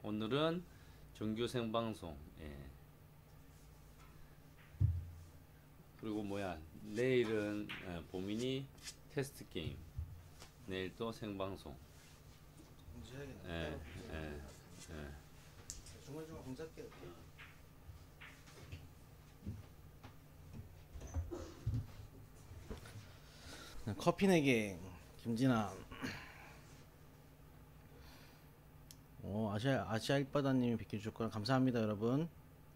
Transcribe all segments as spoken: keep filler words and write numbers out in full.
오늘은 정규 생방송. 예. 그리고 뭐야 내일은 어, 보민이 테스트 게임. 내일 또 생방송. 공지해야겠네. 예, 예, 예. 중간중간 공지할게요. 커피 내기 김진아. 오, 아시아 아시아 일바다님이 비켜주셨구나. 감사합니다, 여러분.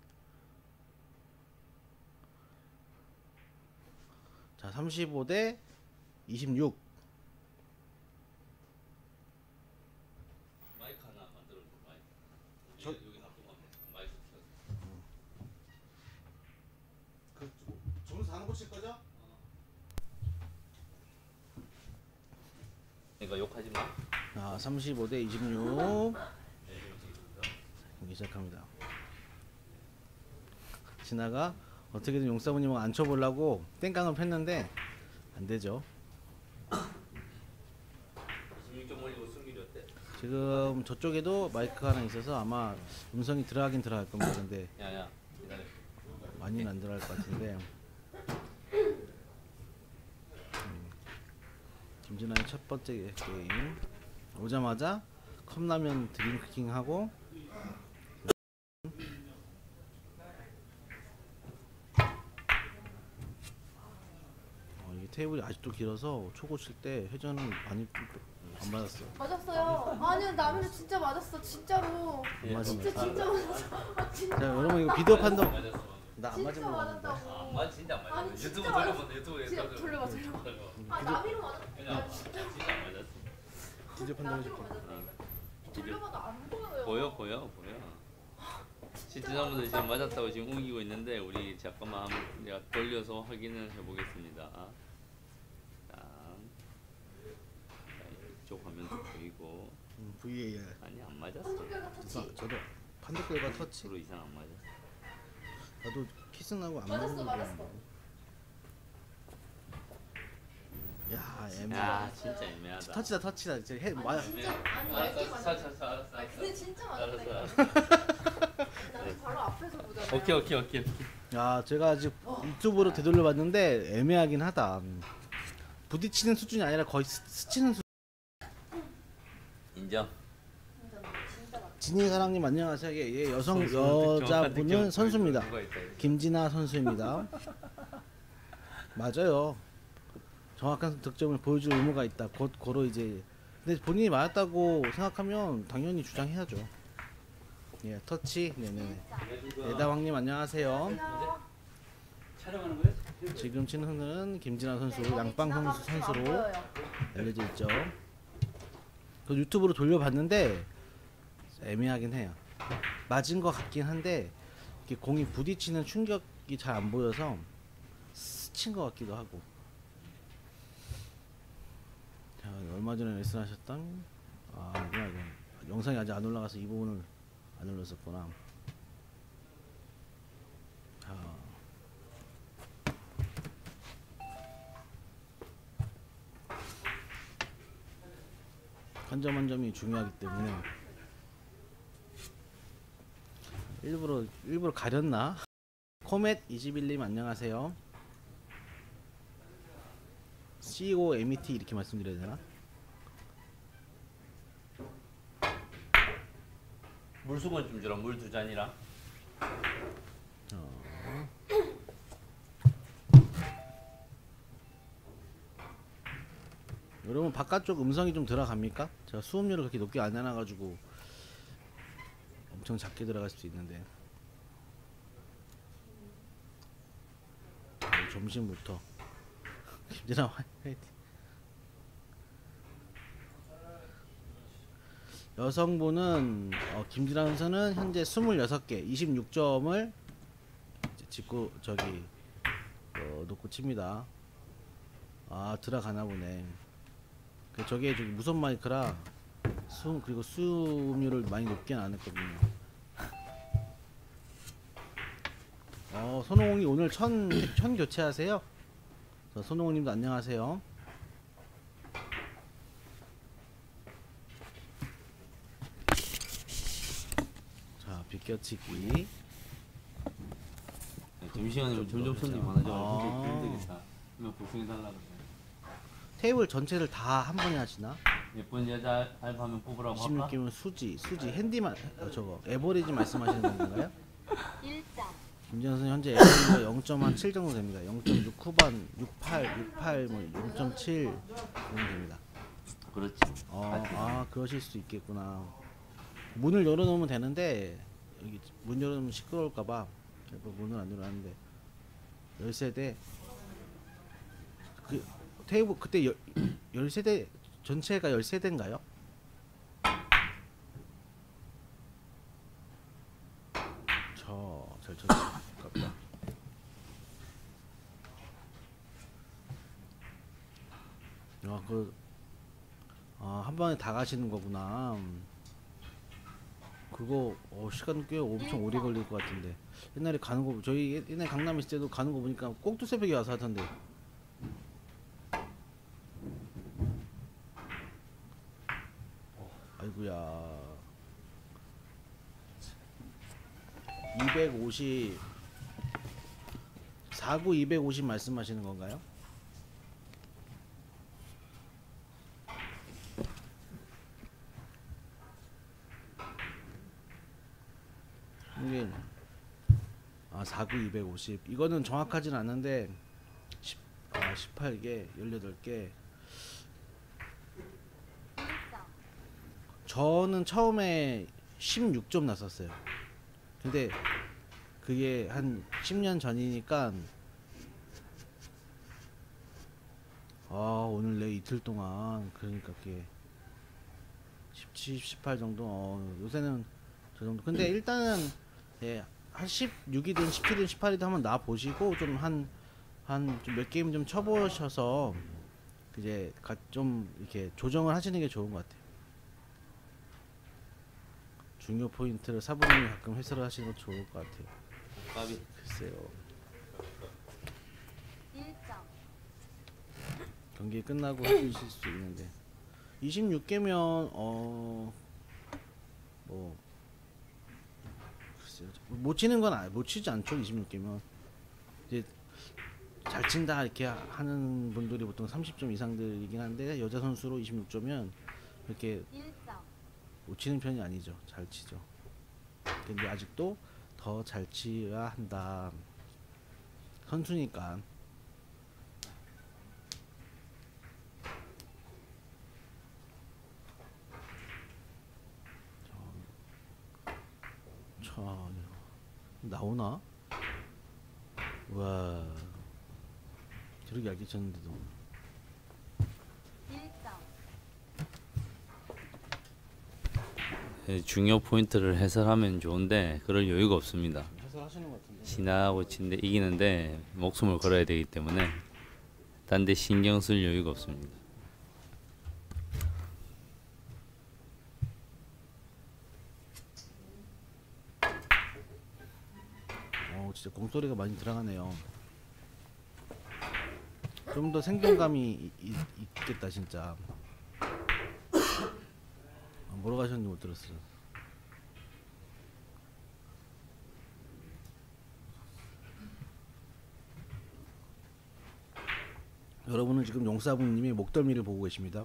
자, 삼십오 대 이십육. 마이크 하나 만들어 줘. 마이크. 저- 여기 여기 놔두고 마이크 켜. 그 점수 다 놓고 칠 거죠? 그러니까 욕하지 마. 자, 삼십오 대 이십육. 경기 시작합니다. 진아가 어떻게든 용사부님을 앉혀보려고 땡깡을 폈는데 안 되죠. 이십육 점 올리고 승률이 어때? 지금 저쪽에도 마이크가 하나 있어서 아마 음성이 들어가긴 들어갈 겁니다. 근데 야야 기다려. 많이는 안 들어갈 것 같은데. 음, 김진아의 첫 번째 게임 오자마자 컵라면 드링킹 하고 어, 이게 테이블이 아직도 길어서 초고 칠 때 회전은 많이 안 맞았어요. 맞았어요. 아니요, 라면 진짜 맞았어. 진짜로. 예, 맞아. 진짜 진짜 맞았어. 아, 진짜. 자, 여러분 이거 비디오 판독 맞았어. 나 안 진짜 맞은 거 같은데. 맞았다고. 아, 맞 진짜 안 맞았어. 아니, 유튜브 진짜 돌려봐. 맞았어. 유튜브에 진짜 돌려- 돌려봐, 돌려봐. 돌려봐. 아, 나비로 맞았어. 그냥 아, 진짜. 진짜 안 맞았어. 비디오 판독 나비로 해줄게. 맞았어. 돌려봐도 안 보여요. 보여 보여 보여. 시청자분들 지금 맞았다고 지금 우기고 있는데 우리 잠깐만 한번 내가 돌려서 확인을 해보겠습니다. 자, 자, 이쪽 화면도 보이고 음, 브이에이알. 아니 안 맞았어. 판독 결과 터치. 저- 저도 판독 결과 터치. 프로 이상 안 맞았어. 나도 키스 나고 안 맞았어, 맞는 맞았어. 거. 야, 애매. 야 진짜 애매하다. 터치다 터치다. 이제 해 아니, 맞아. 진짜 아니 알았어, 얇게 알았어, 맞았어. 알았어, 알았어, 아, 알았어. 근데 진짜 알았어, 맞았다. 나는 바로 앞에서 보잖아요. 오케이 오케이 오케이 오케이. 야, 제가 아직 유튜브로 되돌려 봤는데 애매하긴 하다. 음. 부딪히는 수준이 아니라 거의 스, 스치는 수. 인정. 진짜 진짜 맞았어. 진희 사랑님 안녕하세요. 예, 예, 여성 선수, 정확한 여자분은 득점 선수입니다. 누가 있다, 이거. 김진아 선수입니다. 맞아요. 정확한 득점을 보여줄 의무가 있다. 곧 고로 이제 근데 본인이 맞았다고 생각하면 당연히 주장해야죠. 예, 터치. 네네네. 에다왕님 안녕하세요. 촬영하는 거야? 지금 치는 선수는 김진아 선수, 네, 거기 양빵 선수 지나가면 안 선수로 보여요. 알려져 있죠. 그 유튜브로 돌려봤는데 애매하긴 해요. 맞은 것 같긴 한데 이렇게 공이 부딪히는 충격이 잘 안 보여서 스친 것 같기도 하고. 자, 얼마 전에 레슨하셨던 아 이구나 이거 영상이 아직 안 올라가서 이 부분을 안 올렸었구나. 자. 한 점 한 점이 중요하기 때문에 일부러 일부러 가렸나? 코멧 이십일 님 안녕하세요. 씨오엠이티 이렇게 말씀드려야 되나? 물수건 좀 주라. 물 두 잔이랑. 어. 여러분 바깥쪽 음성이 좀 들어갑니까? 제가 수음료를 그렇게 높게 안 해놔가지고 엄청 작게 들어갈 수도 있는데. 아, 점심부터 김진아 화이팅. 여성분은 어, 김진아 선수는 현재 스물여섯 개 이십육 점을 짓고 저기 어, 놓고 칩니다. 아 들어가나 보네. 그 저게 저기 무선 마이크라 수 그리고 수음료를 많이 높게는 안 했거든요. 어 손홍이 오늘 천, 천 교체하세요? 자, 손홍님도 안녕하세요. 비껴치기. 점심시간이면 점점 손님이 아. 많아져서 힘들겠다. 그러면 보충해달라 그래. 테이블 전체를 다 한 번에 하시나? 예쁜 여자 알바 하면 뽑으라고 할까? 이십육 개면 수지, 수지 핸디만 어, 저거 에버리지 말씀하시는 건가요? 일 점. 김지현 선수 현재 에버리지가 영 점 칠 정도 됩니다. 영 점 육 후반, 육팔, 육팔, 뭐 영 점 칠 정도 됩니다. 그렇지. 어, 아 그러실 수 있겠구나. 문을 열어놓으면 되는데 여기 문 열어놓으면 시끄러울까봐 문을 안 열어놨는데 열세대 그 테이블 그때 열, 열세대 전체가 열세대인가요? 저잘 쳤어. 아깝다. 아, 그, 아, 한 번에 다 가시는 거구나. 그거, 어, 시간 꽤 엄청 오래 걸릴 것 같은데. 옛날에 가는 거, 저희 옛- 옛날 강남 있을 때도 가는 거 보니까 꼭 두 새벽에 와서 하던데. 아이고야. 이백오십, 사구 이백오십 말씀하시는 건가요? 이게 아 사구 이백오십 이거는 정확하진 않은데 십, 아, 십팔 개 열여덟 개 저는 처음에 십육 점 났었어요. 근데 그게 한 십 년 전이니까 아 오늘 내 이틀 동안 그러니까 그게 십칠, 십팔 정도 어, 요새는 저 정도 근데 일단은 예, 한 십육이든 십칠이든 십팔이든 한번 나 보시고 좀 한 한 좀 몇 게임 좀 쳐보셔서 이제 가, 좀 이렇게 조정을 하시는 게 좋은 것 같아요. 중요 포인트를 사부님이 가끔 해설을 하시는 것도 좋을 것 같아요. 까비. 글쎄요. 일 점. 경기 끝나고 해주실 수 있는데 이십육 개면 어 뭐 글쎄요. 못 치는 건 못 치지 않죠. 이십육 개면 이제 잘 친다 이렇게 하는 분들이 보통 삼십 점 이상들이긴 한데 여자 선수로 이십육 점이면 그렇게 일 점. 못 치는 편이 아니죠. 잘 치죠. 근데 아직도 더 잘 치야 한다. 선수니까. 자, 나오나? 와, 저렇게 얇게 쳤는데도. 일 점. 예, 중요 포인트를 해설하면 좋은데 그럴 여유가 없습니다. 해설하시는 것 같은데. 지나고 친데 이기는데 목숨을 걸어야 되기 때문에 딴 데 신경 쓸 여유가 없습니다. 어, 진짜 공소리가 많이 들어가네요. 좀 더 생동감이 이- 이- 있겠다 진짜. 아, 뭐로 가셨는지 못 들었어요. 여러분은 지금 용사부님이 목덜미를 보고 계십니다.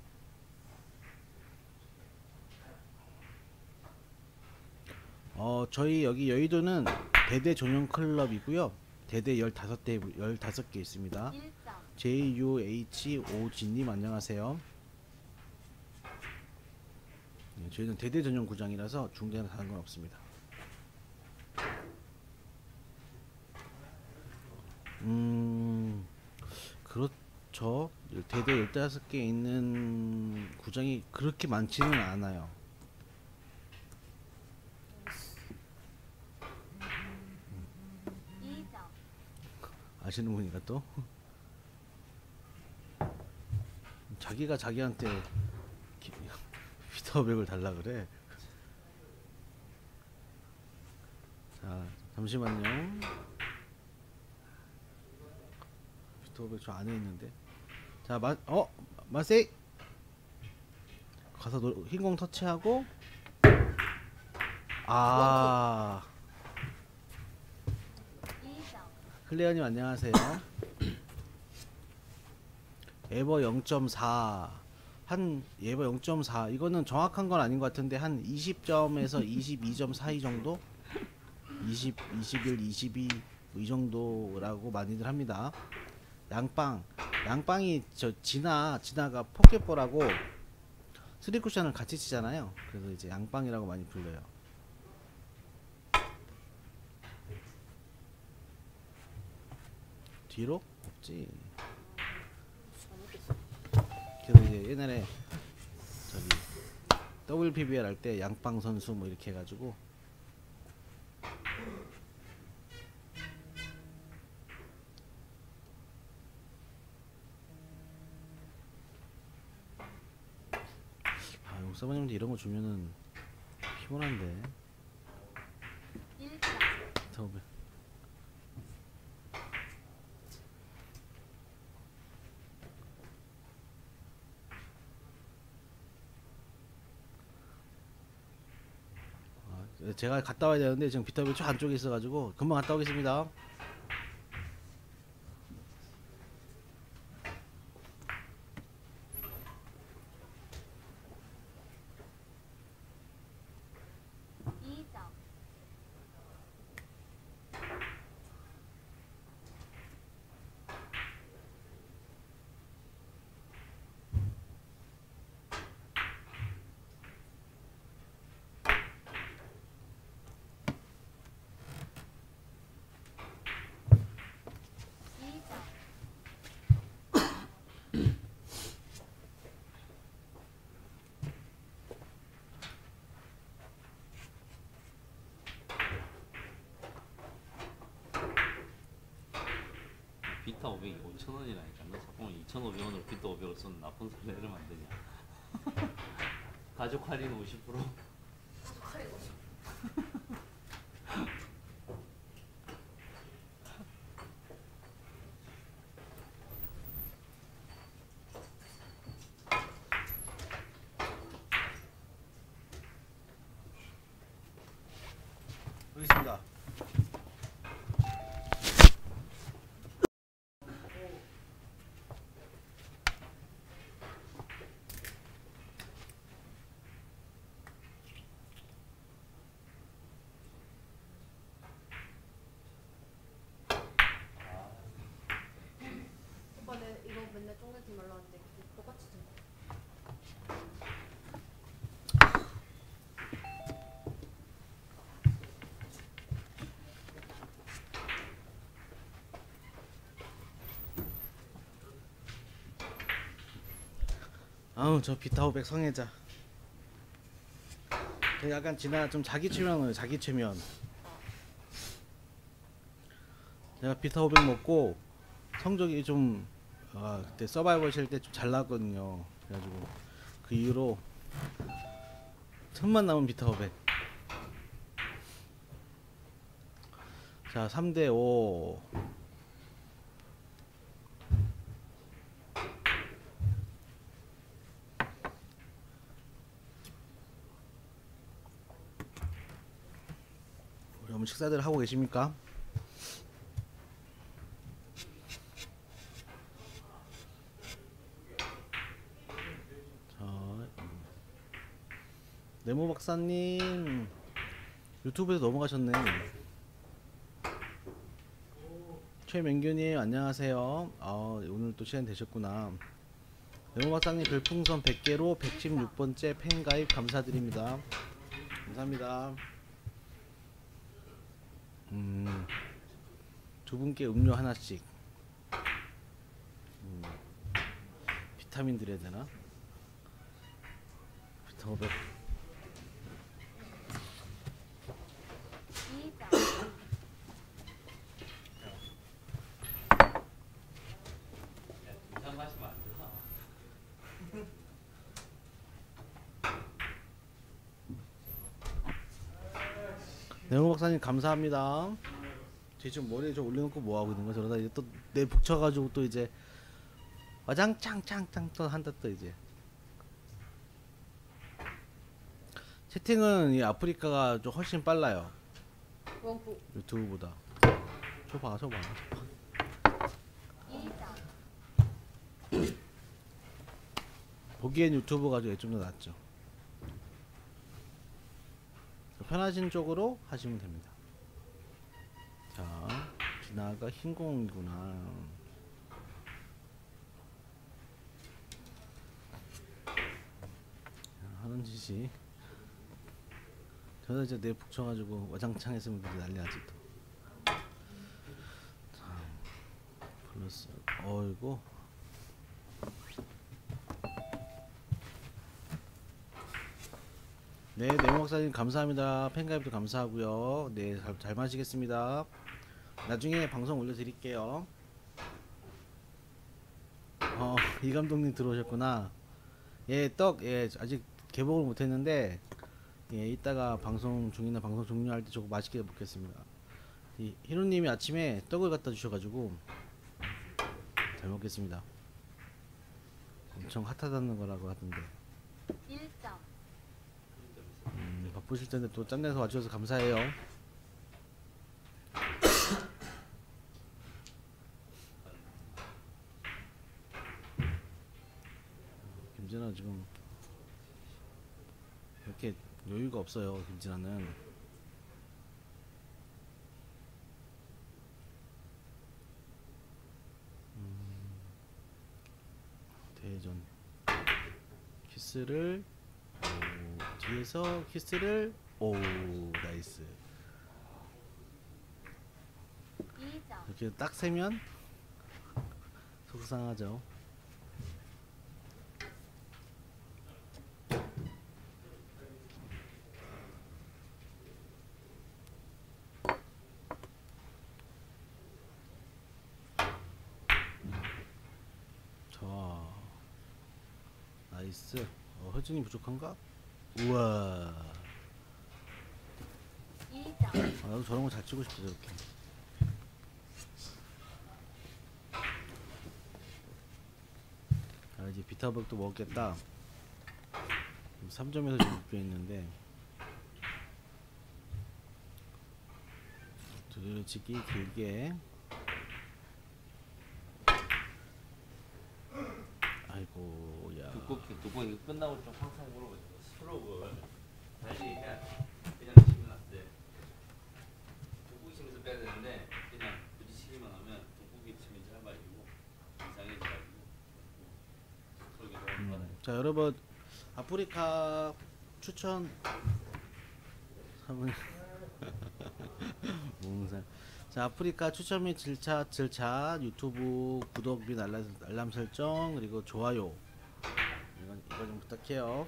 어, 저희 여기 여의도는 대대 전용 클럽이고요. 대대 열다섯 대 열다섯 개 있습니다. 일 점. 제이 유 에이치 오 지님 안녕하세요. 네, 저희는 대대 전용 구장이라서 중대는 다른 건 없습니다. 음, 그렇죠. 대대 열다섯 개 있는 구장이 그렇게 많지는 않아요. 이 점. 아시는 분이가 또 자기가 자기한테 기- 피터백을 달라 그래. 자 잠시만요. 피터백 저 안에 있는데. 자 마, 어 마세이 가서 노, 흰공 터치하고 아 이장. 클레어님 안녕하세요. 에버 영 점 사 한 에버 영 점 사 이거는 정확한 건 아닌 것 같은데 한 이십 점에서 이십이 점 사이 정도? 이십, 이십일, 이십이 뭐 이 정도라고 많이들 합니다. 양빵 양빵이 저 진아 진아가 포켓볼하고 스리쿠션을 같이 치잖아요. 그래서 이제 양빵이라고 많이 불려요. 뒤로? 없지. 그래서 이제 옛날에 저기 더블유피비엘 할 때 양빵 선수 뭐 이렇게 해가지고 아 용사모님한테 이런 거 주면은 피곤한데. 일장. 더블 아, 제가 갔다 와야 되는데 지금 비타민 저 안쪽에 있어가지고 금방 갔다 오겠습니다. 이장. 이장. 비타 오백이 오천 원이라니까. 너 자꾸 이천오백 원으로 비타 오백을 쓰는 나쁜 소리 이러면 안 되냐. 가족 할인 오십 퍼센트. 여기 있습니다. 오빠 내 이거 맨날 쫑내지 말라 하는데 그게 똑같이 좀. 아우 저 비타 오백 성애자. 저 약간 지나 좀 자기 최면이에요. 자기 최면. 제가 비타 오백 먹고 성적이 좀 아, 그때 서바이벌 칠 때 좀 잘 나왔거든요. 그래가지고 그 이후로 천만 남은 비타 오백. 자 삼 대 오. 우리 어머니 식사들 하고 계십니까? 네모 박사님 유튜브에서 넘어가셨네. 최명규님 안녕하세요. 아, 오늘 또 시간 되셨구나. 네모 박사님 별풍선 백 개로 백십육 번째 팬가입 감사드립니다. 감사합니다. 음, 두 분께 음료 하나씩. 음, 비타민 드려야 되나? 비타 오백. 이장. 인상 마시면 안 되나? 네모 박사님 감사합니다. 제 지금 머리에 좀 올려놓고 뭐 하고 있는 거야? 저러다 이제 또 내 북쳐가지고 또 이제 와장창창창 또 한다 또 이제. 채팅은 이 아프리카가 좀 훨씬 빨라요. 원구. 유튜브보다. 줘봐, 줘봐. 이 점. 보기엔 유튜브가 좀 더 낫죠. 편하신 쪽으로 하시면 됩니다. 자, 비나가 흰공이구나. 하는 짓이 저는 이제 내 북쳐가지고 와장창 했으면 난리 나지 또. 자, 플러스 어이구. 네, 네모박사님 감사합니다. 팬가입도 감사하고요. 네, 잘, 잘 마시겠습니다. 나중에 방송 올려드릴게요. 어, 이 감독님 들어오셨구나. 예, 떡, 예, 아직 개봉을 못했는데, 예, 이따가 방송 중이나 방송 종료할 때 조금 맛있게 먹겠습니다. 이 히로님이 아침에 떡을 갖다 주셔가지고 잘 먹겠습니다. 엄청 핫하다는 거라고 하던데. 일 점. 음, 바쁘실 텐데 또 짬내서 와주셔서 감사해요. 김진아 지금 이렇게 여유가 없어요. 김진아는. 음, 대전 키스를 오, 뒤에서 키스를 오 나이스. 이 점. 이렇게 딱 세면 속상하죠. 자, 나이스. 어, 혜진이 부족한가? 우와. 이 점. 아, 나도 저런 거 잘 치고 싶어 저렇게. 아, 이제 비타박도 먹겠다. 삼 점에서 좀 묶여 있는데 두드러치기 길게. 아이고 야. 두껍게 두고 이거 끝나고 좀 항상 물어보죠. 수록을 다시 그냥 그냥 치면 안 돼. 두고 치면서 빼야 되는데 그냥 부딪히기만 하면 두껍게 치면 짧아지고 이상해져가지고 수록이 너무 음, 자 여러분 아프리카 추천 사모님 몽산. 자 아프리카 추천 및 질차 질차 유튜브 구독 및 알람, 알람 설정 그리고 좋아요 이건 이거 좀 부탁해요.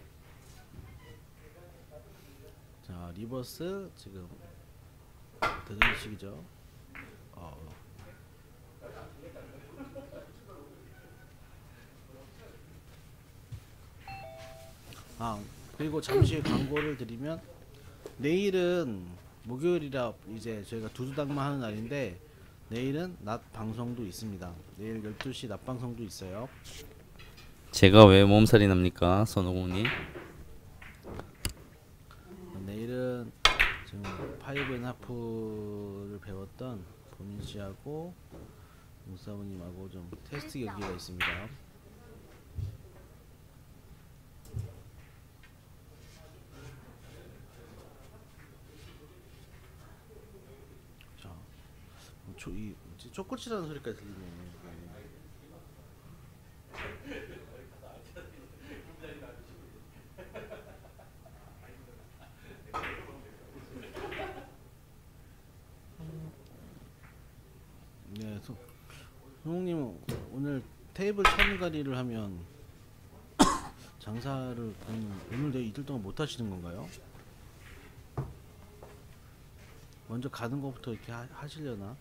자 리버스 지금 대전식이죠. 어. 아 그리고 잠시 광고를 드리면 내일은 목요일이라 이제 저희가 두두당만 하는 날인데 내일은 낮 방송도 있습니다. 내일 열두 시 낮 방송도 있어요. 제가 왜 몸살이 납니까, 선호공님? 내일은 지금 파이브 앤 하프를 배웠던 보민 씨하고 용사부님하고 좀 테스트 경기가 있습니다. 자, 초, 이 초코치라는 소리까지 들리네. 네, 소, 송님 오늘 테이블 천가리를 하면 장사를 그럼 오늘 내일 이틀 동안 못 하시는 건가요? 먼저 가는 것부터 이렇게 하, 하시려나?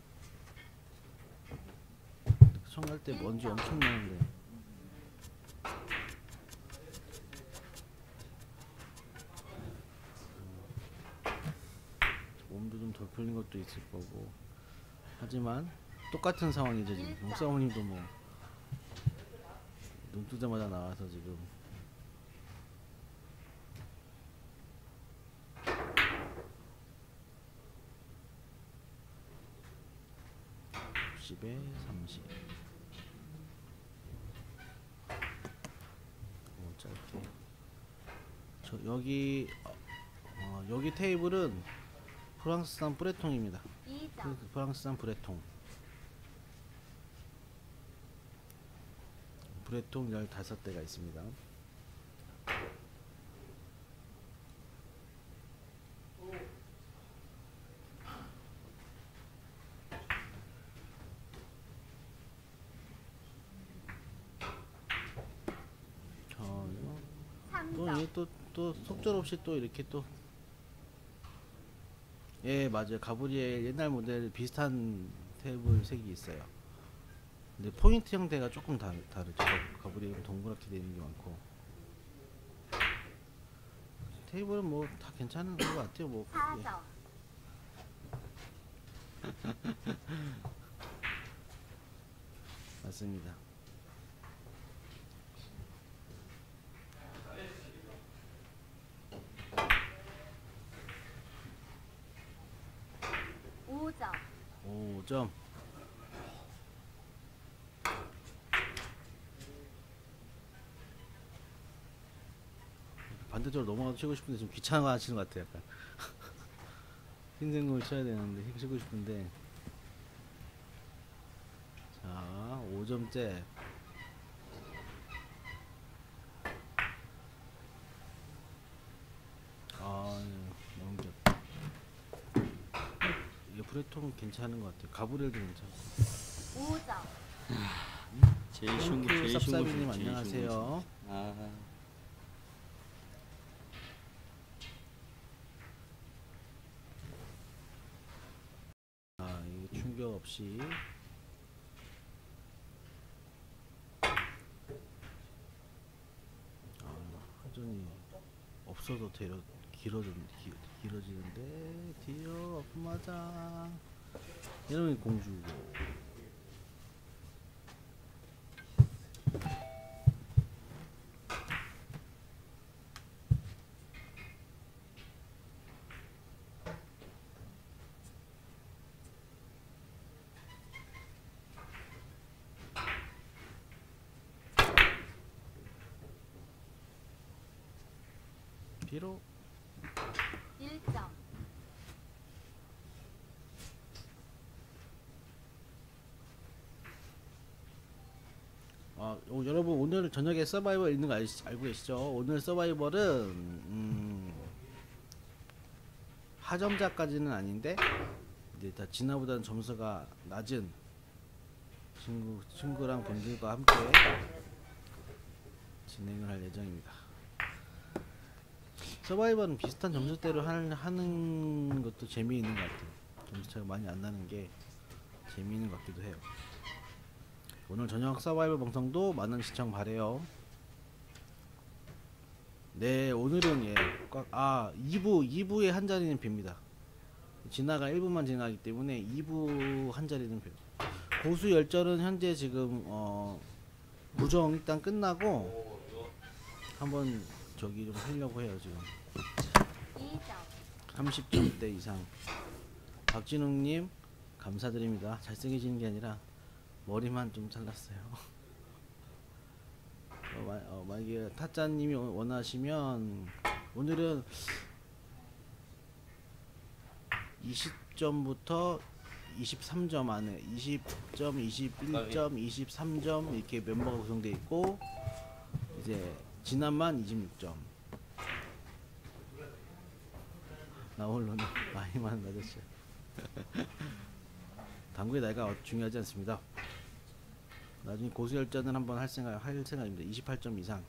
청갈 때 먼지 엄청 나는데. 몸도 좀 덜 풀린 것도 있을 거고. 하지만 똑같은 상황이죠 지금. 용사모님도 뭐 눈 뜨자마자 나와서 지금 삼십에 삼십. 어, 짧게. 저 여기 어, 어, 여기 테이블은 프랑스산 브레통입니다. 이 점. 그 프랑스산 브레통. 브레통 열다섯 대가 있습니다. 어, 이거 삼 또, 점. 이게 또, 또 속절없이 또 이렇게 또, 예, 맞아요. 가브리엘 옛날 모델 비슷한 테이블 색이 있어요. 근데 포인트 형태가 조금 다, 다르죠. 가브리엘은 동그랗게 되는 게 많고. 테이블은 뭐 다 괜찮은 것 같아요. 뭐. 사 예. 점. 맞습니다. 오 점. 오 점. 반대쪽으로 넘어가도 치고 싶은데 좀 귀찮아 하시는 것 같아요. 약간. 흰색 공을 쳐야 되는데 흰 치고 싶은데. 자, 오 점째. 아, 너무 귀엽다. 이게 브레통 괜찮은 것 같아요. 가브리엘도 괜찮고. 오 점. 제일 쉬운 거 땡큐 제일 쉬운 거 쌉싸비님 제일 쉬운 거 안녕하세요. 아 아, 이게 충격 없이. 아, 하전이 없어도 데려 길어진 기, 길어지는데 뒤로 맞아. 이러면 공주고. 뒤로. 일 점. 아, 어, 여러분 오늘 저녁에 서바이벌 있는 거 알, 알고 계시죠? 오늘 서바이벌은 음, 하점자까지는 아닌데 이제 다 진화보다는 점수가 낮은 친구 친구랑 분들과 함께 진행을 할 예정입니다. 서바이벌은 비슷한 점수대로 할, 하는 것도 재미있는 것 같아요. 점수 차가 많이 안 나는 게 재미있는 것 같기도 해요. 오늘 저녁 서바이벌 방송도 많은 시청 바래요. 네, 오늘은 예, 꽉, 아, 이 부, 이 부에 한 자리는 빕니다. 진화가 일 부만 진화하기 때문에 이 부 한 자리는 봬요. 고수 열전은 현재 지금 어, 부정 일단 끝나고 한번 저기 좀 하려고 해요. 지금 이 점. 삼십 점대 이상. 박진웅님 감사드립니다. 잘생겨지는 게 아니라 머리만 좀 잘랐어요. 어, 마, 어, 만약에 타짜님이 원하시면 오늘은 이십 점부터 이십삼 점 안에 이십 점, 이십일 점, 이십삼 점 이렇게 멤버가 구성되어 있고 이제 지난만 이십육 점. 나 홀로는 나이만 낮았어요. 당구의 나이가 어- 중요하지 않습니다. 나중에 고수열전을 한번 할 생각 할 생각입니다. 이십팔 점 이상.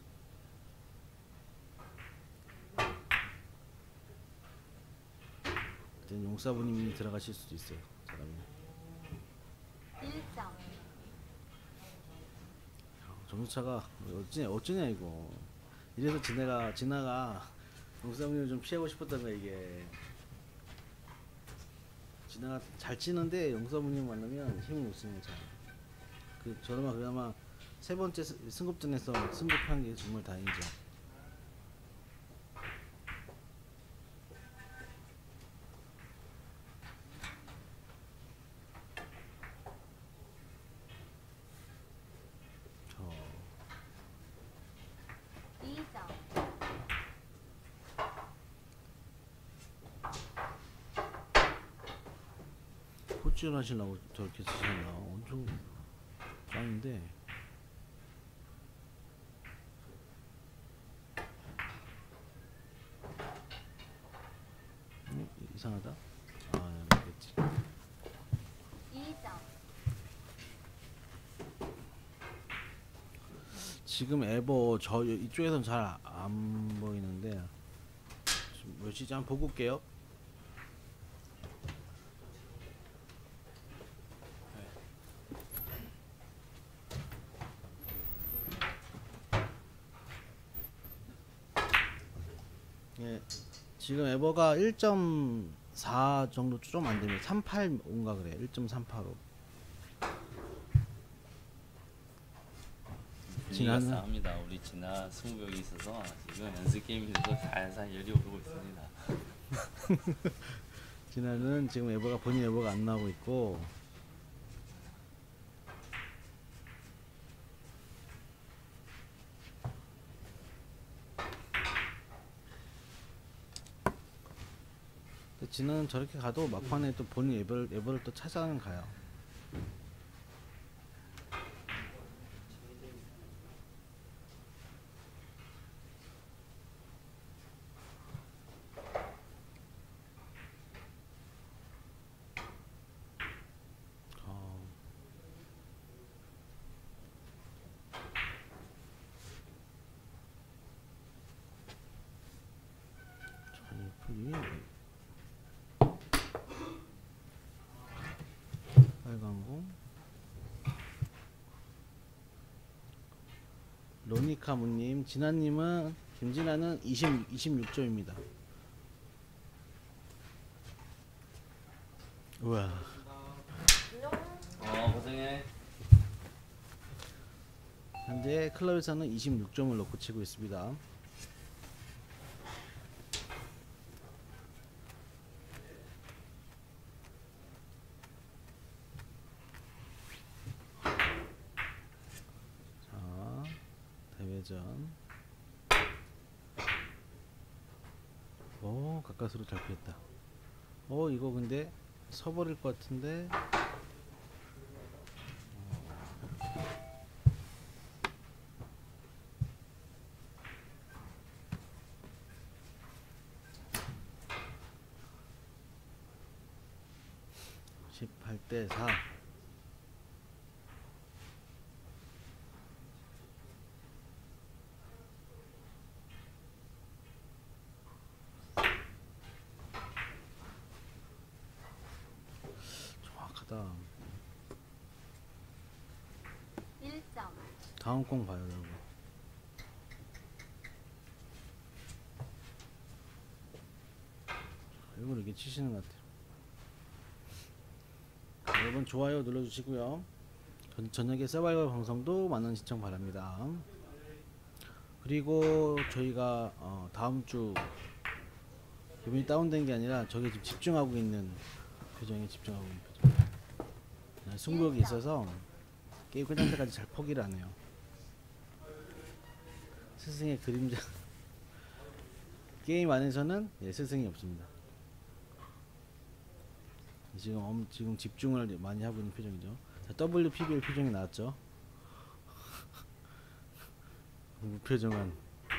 그때 용사부님이 들어가실 수도 있어요. 잘하면. 일 점. 점수차가 어찌냐 어쩌냐 이거. 이래서 지네가 진아가 용사부님을 좀 피하고 싶었던 거야 이게. 진아가 잘 치는데 용사부님 만나면 힘을 못 쓰는 잘. 그 저놈아 그나마 세 번째 스- 승급전에서 승급한 게 정말 다행이죠. 지원하시려고 저렇게 쓰셨나? 엄청 짱인데. 음, 이상하다. 아, 알겠지. 이 점. 지금 에버 저 이쪽에선 잘 안 보이는데 지금 몇 시지 한번 보고 올게요. 예, 지금 에버가 일 점 사 정도 좀 안 되면 삼팔오인가 그래. 일 점 삼팔오. 분위기가 지나는- 싸합니다. 우리 지나 승부욕이 있어서 지금 연습 게임에서도 살살 열이 오르고 있습니다. 진아는 지금 에버가 본인 에버가 안 나오고 있고 근데 진아는 저렇게 가도 막판에 또 본인 에버를, 에버를 또 찾아는 가요. 어. 전이풀이 빨간 공 로니카무님 진아님은 김진아는 이십, 이십육 점입니다. 우와 어 고생해. 현재 클럽에서는 이십육 점을 놓고 치고 있습니다. 자, 대회전. 오, 가까스로 잘 피했다. 어, 이거 근데 서버릴 것 같은데. 십팔 대 사. 정확하다. 일 점. 다음 공 봐요, 여러분. 일부러 이렇게 치시는 것 같아요. 여러분 좋아요 눌러주시고요. 전, 저녁에 서바이벌 방송도 많은 시청 바랍니다. 그리고 저희가 어, 다음 주 기분이 다운된 게 아니라 저게 지금 집중하고 있는 표정에 집중하고 있는 표정. 네, 승부욕이 있어서 게임 끝날 때까지 잘 포기를 안 해요. 스승의 그림자. 게임 안에서는 예, 스승이 없습니다. 지금 엄, 지금 집중을 많이 하고 있는 표정이죠. 자, 더블유피비엘 표정이 나왔죠. 무표정한.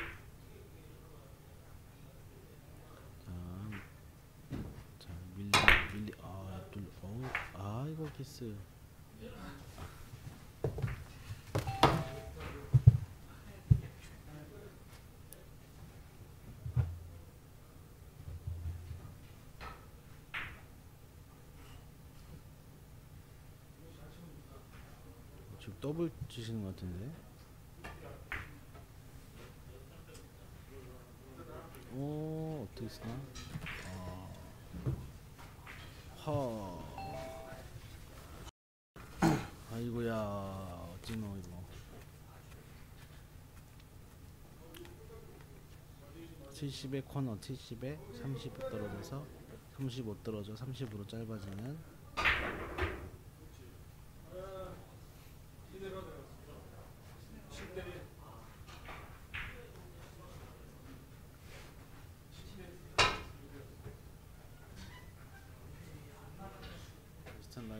자, 자 밀리 밀리 아, 둘, 어우, 아 이거 키스. 지금 더블 치시는 것 같은데. 오, 어떻게 쓰나? 아, 허. 아이고야, 어찌노 이거. 칠십에 코너 칠십에 삼십 떨어져서 삼십오 떨어져 삼십으로 짧아지는. 비슷한 라인.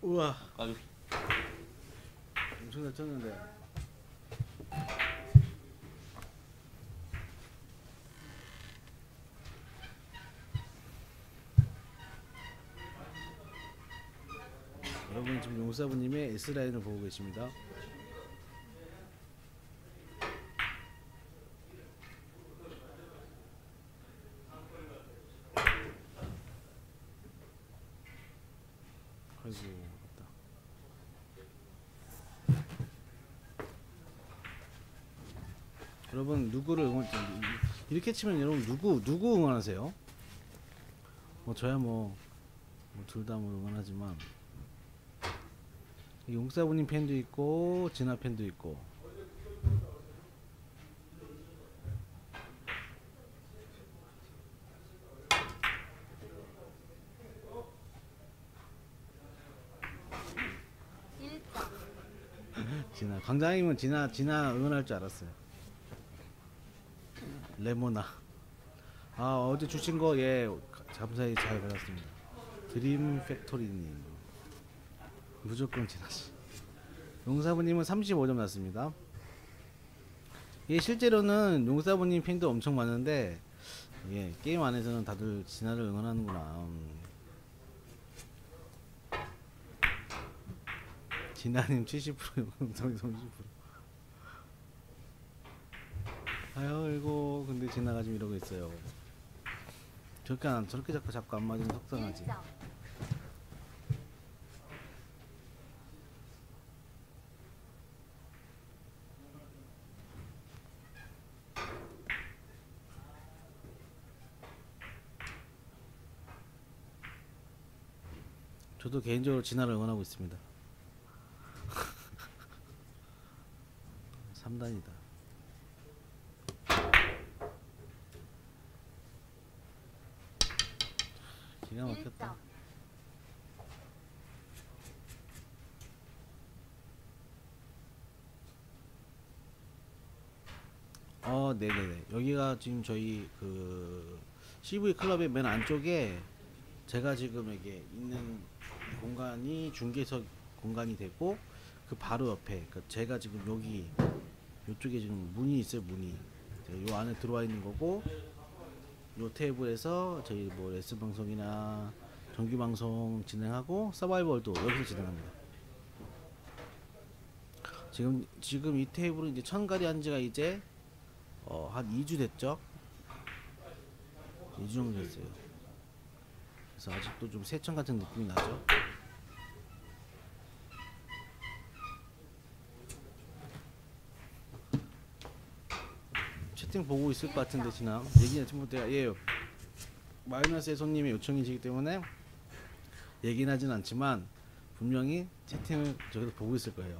우와, 까비. 엄청 잘 쳤는데. 여러분 지금 용사부님의 S라인을 보고 계십니다. 아이고 아깝다. 여러분 누구를 응원 이렇게 치면 여러분 누구 누구 응원하세요? 뭐 저야 뭐 둘 다 뭐 응원하지만 용사부님 팬도 있고 진아 팬도 있고. 일 점. 진아 광장이면 진아 진아 응원할 줄 알았어요. 레모나. 아 어제 주신 거 예 감사히 잘 받았습니다. 드림 팩토리님 무조건 진아씨. 용사부님은 삼십오 점 났습니다. 예 실제로는 용사부님 팬도 엄청 많은데 예 게임 안에서는 다들 진아를 응원하는구나. 음. 진아님 칠십 퍼센트 용사부님 삼십 퍼센트. 아이고 근데 진아가 지금 이러고 있어요. 저렇게 안, 저렇게 자꾸 자꾸 안 맞으면 속상하지. 일 점. 저도 개인적으로 진아를 응원하고 있습니다. 삼 단이다. 기가 일 막혔다. 점. 어, 네네네. 여기가 지금 저희 그 씨브이 클럽의 맨 안쪽에 제가 지금 여기 있는 공간이 중계석 공간이 되고 그 바로 옆에 그 제가 지금 여기 요쪽에 지금 문이 있어요. 문이 요 안에 들어와 있는 거고 요 테이블에서 저희 뭐 레슨 방송이나 정규 방송 진행하고 서바이벌도 여기서 진행합니다. 지금 지금 이 테이블은 이제 천가리 한 지가 이제 어, 한 이 주 됐죠? 이 주 정도 됐어요. 그래서 아직도 좀 새천 같은 느낌이 나죠? 채팅 보고 있을 것 같은데 지나 얘기는 좀 못해요. 예, 마이너스의 손님의 요청이시기 때문에 얘기는 하진 않지만 분명히 채팅을 저기서 보고 있을 거예요.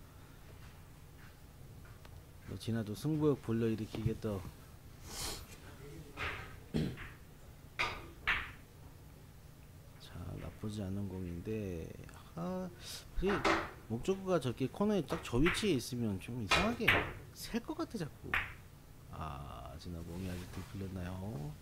뭐 지나도 승부욕 불러일으키게 또 자, 나쁘지 않은 공인데 아, 이 목적구가 저렇게 코너에 딱 저 위치에 있으면 좀 이상하게 셀 것 같아 자꾸. 아, 지나 몸이 아직도 풀렸나요?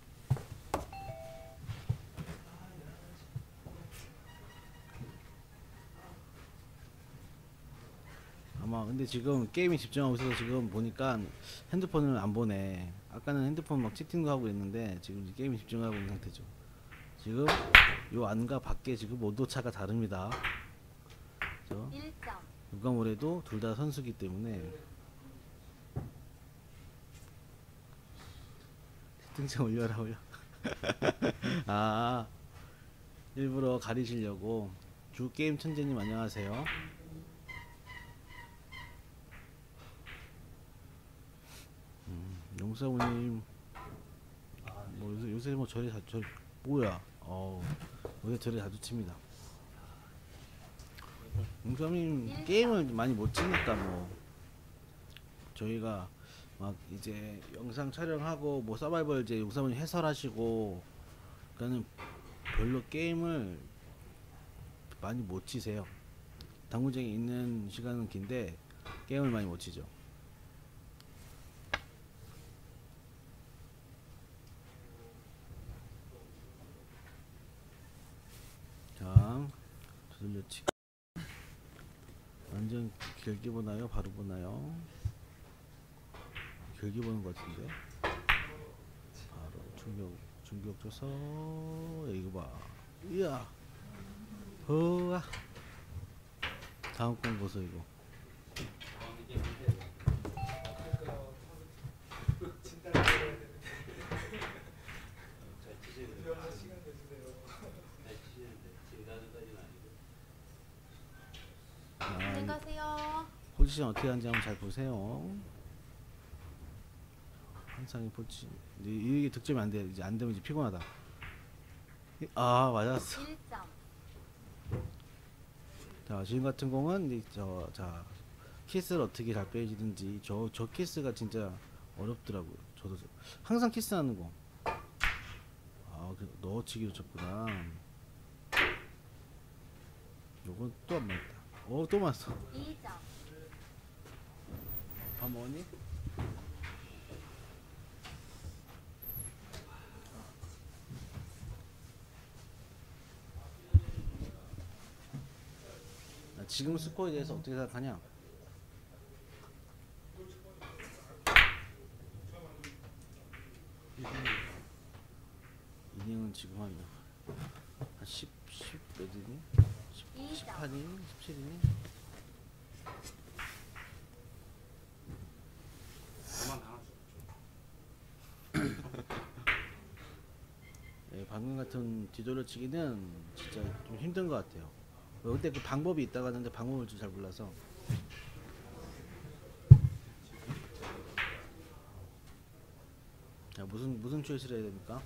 아마 근데 지금 게임에 집중하고 있어서 지금 보니까 핸드폰을 안 보네. 아까는 핸드폰 막 채팅도 하고 있는데 지금 게임에 집중하고 있는 상태죠. 지금 요 안과 밖에 지금 온도차가 다릅니다. 그죠? 일 점. 누가 뭐래도 둘 다 선수기 때문에 채팅창 올려라 올려. 아 일부러 가리시려고. 주 게임 천재님 안녕하세요. 음, 용사부님 뭐 요새 요새 뭐 저리 다 저 뭐야? 어 요새 저리 자주 칩니다. 용사님 게임을 많이 못 치니까 뭐 저희가 막 이제 영상 촬영하고 뭐 서바이벌 이제 용사님 해설하시고 그러니까는 별로 게임을 많이 못 치세요. 당구장에 있는 시간은 긴데 게임을 많이 못 치죠. 자, 두들려 치. 완전 길게 보나요? 바로 보나요? 길게 보는 것 같은데. 바로 중격 중격 줘서 이거 봐. 이야. 허아. 다음 공 보소 이거. 잘 치시는데. 잘 치시는데 진단까지는 아니고. 안녕히 아, 가세요. 포지션 어떻게 하는지 한번 잘 보세요. 항상 이 포지션. 근데 이게 득점이 안 돼. 이제 안 되면 이제 피곤하다. 이- 아 맞았어. 일 점. 자 지금 같은 공은 저자 키스를 어떻게 잘 빼지든지 저 저 키스가 진짜 어렵더라고요. 저도 저- 항상 키스하는 거. 아 그, 넣어치기로 쳤구나. 요건 또 안 맞다. 어또 맞았어. 이 점. 밥 먹었니? 나 지금 스코어에 대해서 어떻게 생각하냐? 이닝은 지금 한, 한 십, 십 몇 이니? 이 점. 십팔 이니? 십칠 이니? 그만 당할 수 없죠. 예, 방금 같은 뒤돌려치기는 진짜 좀 힘든 것 같아요. 어, 근데 그 방법이 있다고 하는데 방법을 좀 잘 몰라서. 자, 무슨 무슨 초이스를 해야 됩니까?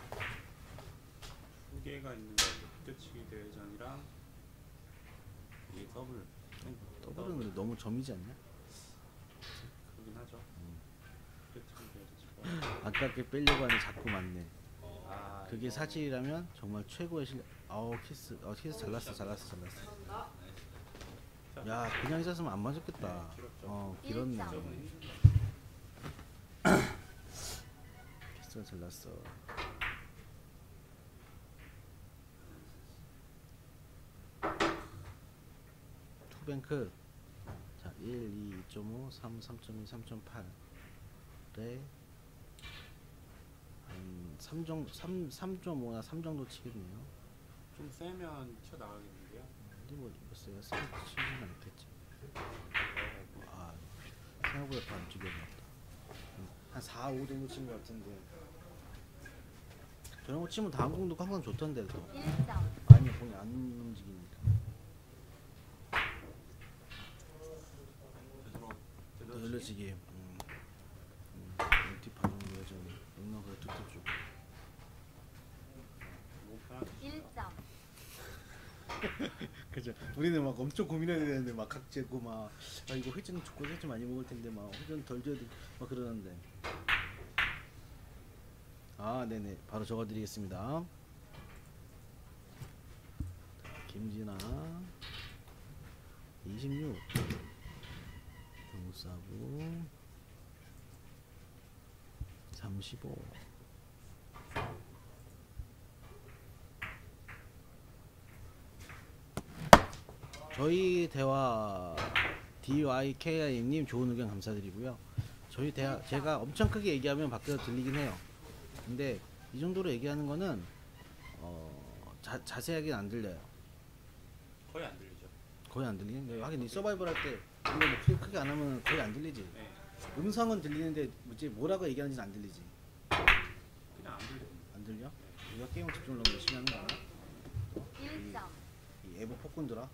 두 개가 있는 뛰어치기 대회전이랑 이게 더블 더블은 근데 너무 점이지 않냐? 그러긴 하죠. 뛰어치기 대회전 아깝게 빼려고 하는데 자꾸 맞네. 아 그게 이거 사실이라면 정말 최고의 실력. 아우 키스, 어 키스 잘났어, 잘났어, 잘났어. 야 그냥 있었으면 안 맞았겠다. 어 길었네. 키스가 잘났어. 투뱅크. 자 일, 이, 이 점 오, 삼, 삼 점 이, 삼 점 팔에 한 삼 정도, 삼, 삼 점 오나 삼 정도 치겠네요. 좀 세면 튀어나가겠는데요. 근데 뭐 글쎄요, 세게 치지는 않겠지. 아 생각보다 더 안 죽였나 보다. 한 사, 오 정도 친 것 같은데 저런 거 치면 다음 공도 항상 좋던데 또 일 점. 아니 공이 안 움직이니까. 되도록 되도록 돌려치기 음, 음, 뒷파 정도에 좀 넉넉하게 툭툭 주고. 너무 편하게 일 점. 그죠. 우리는 막 엄청 고민해야 되는데 막 각 재고 막 아 이거 회전 좋고 회전 많이 먹을 텐데 막 회전 덜 줘야 돼막 그러는데. 아 네네 바로 적어드리겠습니다. 김진아 이십육 경사구 삼십오. 저희 대화 디와이케이아이님 좋은 의견 감사드리고요. 저희 대화 제가 엄청 크게 얘기하면 밖에서 들리긴 해요. 근데 이 정도로 얘기하는 거는 어, 자, 자세하게는 안 들려요. 거의 안 들리죠. 거의 안 들리는데 하긴 이 서바이벌 할 때 이거 목소리 크게 안 하면 거의 안 들리지. 네, 음성은 들리는데 뭐지 뭐라고 얘기하는지는 안 들리지. 그냥 안 들립니다. 안 들려? 우리가 게임 집중을 너무 열심히 하는 거 알아? 일 점. 이 에버 폭군들아.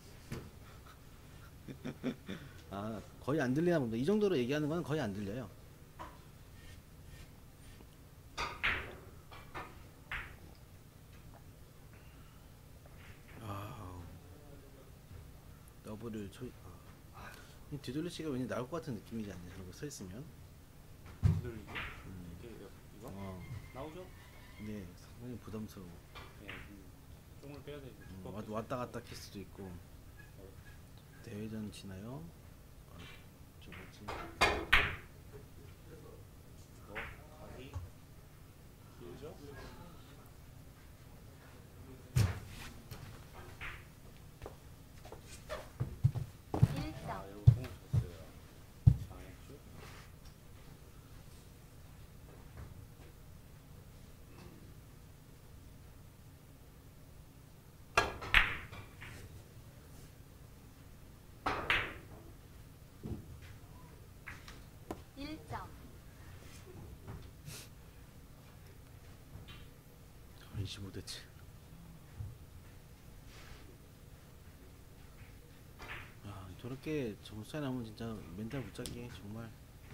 아 거의 안 들리나 본다. 이 정도로 얘기하는 건 거의 안 들려요. 아 더블을 초. 아, 이 뒤돌리치가 왠지 나올 것 같은 느낌이지 않냐? 저런 거 서 있으면. 들리고 음. 이게 이거, 이거 어, 나오죠? 네 상당히 부담스러워. 네, 음, 똥을 빼야 되니까 음, 두껍게 왔- 왔다 갔다 킬 수도 있고. 대회전 치나요? 아, 저거지. 뭐 다리 길죠? 일 이십오 대째. 아, 저렇게 점수 차이 나면 진짜 멘탈 붙잡기 정말.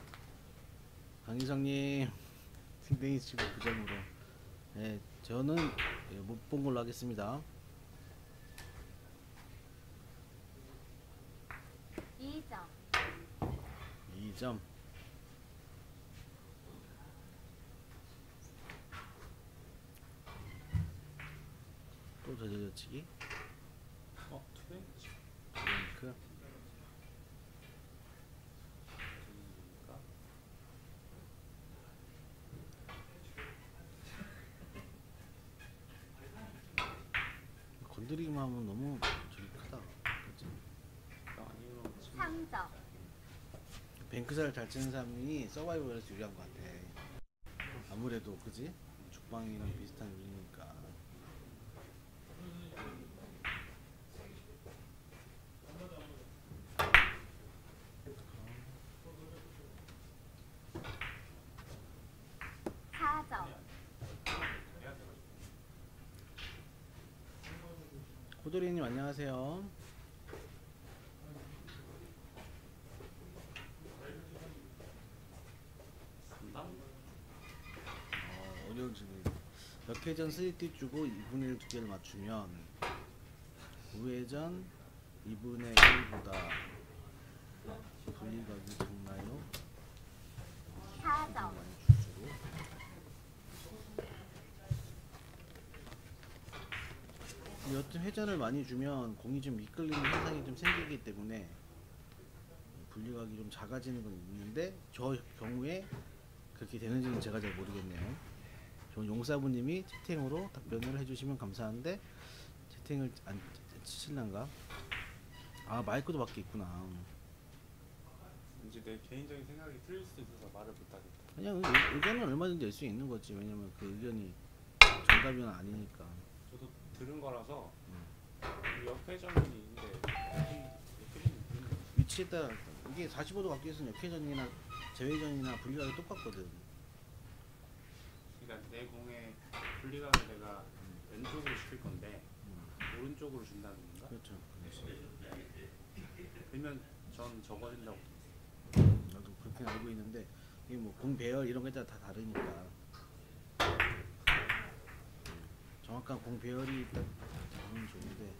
강희성님 댕댕이 치고 그 점으로. 네, 저는 못 본 걸로 하겠습니다. 이 점. 이 점. 또 저저저치기. 어, 투뱅크 링크. 그러니까 건드리기만 하면 너무 저기 크다. 그치? 아니면 지금 삼 점. 뱅크샷을 잘 치는 사람이 서바이벌에서 유리한 것 같아. 아무래도 그지? 죽방이랑 비슷한 룰이니까. 사 점. 호돌이님 안녕하세요. 삼단 어, 어려운 질문. 몇 회전 쓰리띠 주고 이분의 일 두 개를 맞추면 오 회전 이분의 일보다 분리각이 적나요? 사 점. 많이 주죠. 여튼 회전을 많이 주면 공이 좀 미끌리는 현상이 좀 생기기 때문에 분리각이 좀 작아지는 건 있는데 저 경우에 그렇게 되는지는 제가 잘 모르겠네요. 저 용사부님이 채팅으로 답변을 해주시면 감사한데 채팅을 안 치실란가? 아 마이크도 밖에 있구나. 이제 내 개인적인 생각이 틀릴 수도 있어서 말을 못하겠다. 그냥 의- 의견은 얼마든지 낼 수 있는 거지. 왜냐면 그 의견이 정답은 아니니까. 저도 들은 거라서 음. 역회전이 있는데 역회전이 있는 거지. 위치에 따라 이게 사십오 도 각도에서는 역회전이나 제회전이나 분리각이 똑같거든. 그러니까 내 공에 분리각을 내가 왼쪽으로 시킬 건데 음. 오른쪽으로 준다는 건가? 그렇죠. 그러면 전 적어진다고. 나도 그렇게 알고 있는데 이게 뭐 공 배열 이런 게 다 다르니까. 정확한 공 배열이 딱 잡으면 좋은데.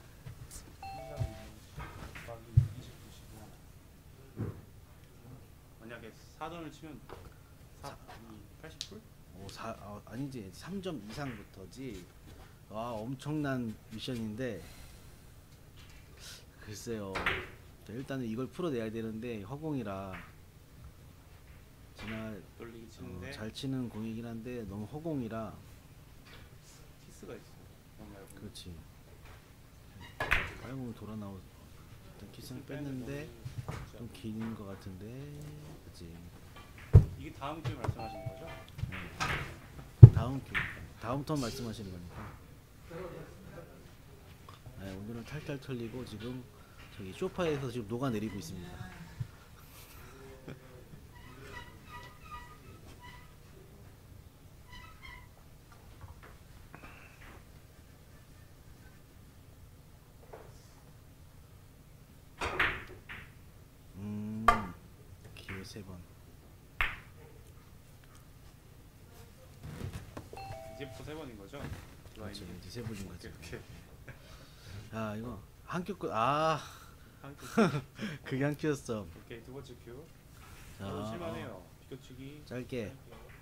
만약에 사 점을 치면 사, 팔십 불? 오, 사, 아, 아니지 삼 점 이상부터지. 와 엄청난 미션인데 글쎄요. 일단은 이걸 풀어내야 되는데 허공이라 지나 돌리기 어, 치는데 잘 치는 공이긴 한데 너무 허공이라. 키스가 있어. 너무 얇은. 그렇지. 빨공이 돌아 나오. 일단 키스는 뺐는데 좀 긴 것 같은데, 그렇지. 이게 다음 주에 말씀하시는 거죠? 다음 기 다음 턴 말씀하시는 거니까. 네, 오늘은 탈탈 털리고 지금 저기 소파에서 지금 녹아내리고 있습니다. 음, 기회 세 번. 이제부터 세 번인 거죠? 그렇지, 라인이. 이제 세 번인 거지. 오케이, 오케이. 아 이거 한 큐 끝. 아 한 큐. 그게 한 큐였어. 오케이, 두 번째 큐. 자, 바로 어, 실만해요. 비껴치기. 짧게.